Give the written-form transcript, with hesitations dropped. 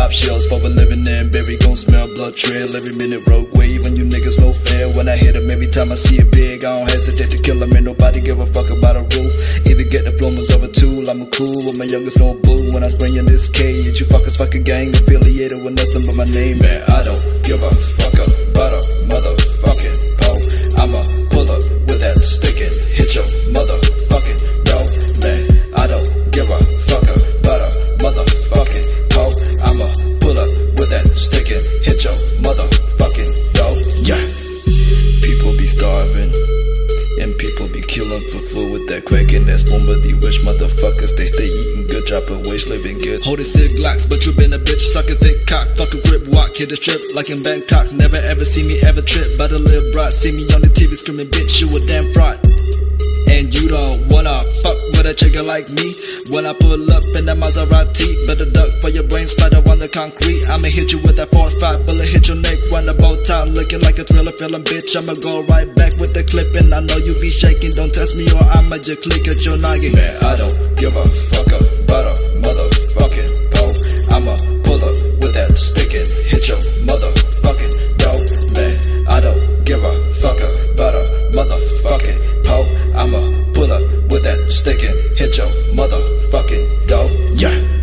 pop shells for a living and berry gon' smell blood trail every minute rogue wave and you niggas no fair. When I hit them every time I see it big, I don't hesitate to kill them. Ain't nobody give a fuck about a rule. Either get diplomas of a tool, I'm a cool with my youngest no boo. When I spring in this cage, you fuckers fucking gang affiliated with nothing but my name. Man, I don't give a fuck about a motherfucking pole. I'ma pull up with that stick and hit your motherfucking door. Man, I don't give a fuck about a motherfucking pole. I'ma pull up with that stick and hit your motherfucking door. Yeah. People be starving and people be killing for food with that crack and that spoon. But these rich motherfuckers, they stay eating good, dropping waste, living good. Holding stick glocks, but you been a bitch, sucking thick cock, fucking grip, walk, hit a strip like in Bangkok. Never ever see me ever trip, but a little brat. See me on the TV screaming, bitch, you a damn fraud. And you don't wanna fuck with a chicken like me. When I pull up in that Maserati, better duck for your brain splatter on the concrete. I'ma hit you with that 4-5 bullet, hit your neck, run the bow tie, looking like a thriller film, bitch. I'ma go right back with the clip, and I know you be shaking. Don't test me or I'ma just click at your noggin. Man, I don't give a fuck about a motherfucking pole. I'ma pull up with that stick and hit your motherfucking door. Man, I don't give a fuck about a motherfucking pole. I'ma pull up with that stick and hit your motherfucking door. Yeah.